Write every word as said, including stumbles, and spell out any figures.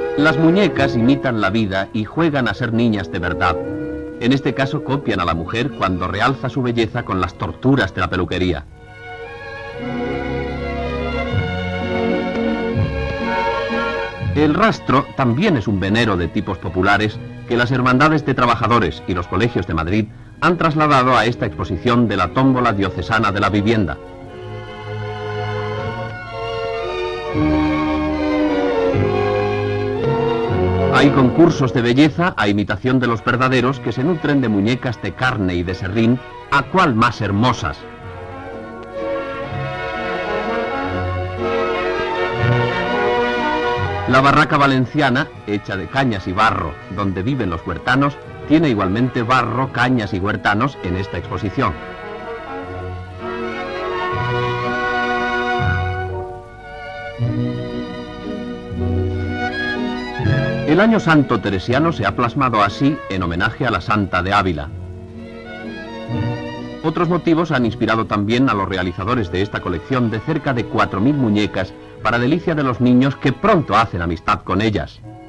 Las muñecas imitan la vida y juegan a ser niñas de verdad. En este caso copian a la mujer cuando realza su belleza con las torturas de la peluquería. El rastro también es un venero de tipos populares que las hermandades de trabajadores y los colegios de Madrid han trasladado a esta exposición de la tómbola diocesana de la vivienda. Hay concursos de belleza a imitación de los verdaderos que se nutren de muñecas de carne y de serrín, a cual más hermosas. La barraca valenciana, hecha de cañas y barro, donde viven los huertanos, tiene igualmente barro, cañas y huertanos en esta exposición. El Año Santo teresiano se ha plasmado así en homenaje a la Santa de Ávila. Otros motivos han inspirado también a los realizadores de esta colección de cerca de cuatro mil muñecas para delicia de los niños que pronto hacen amistad con ellas.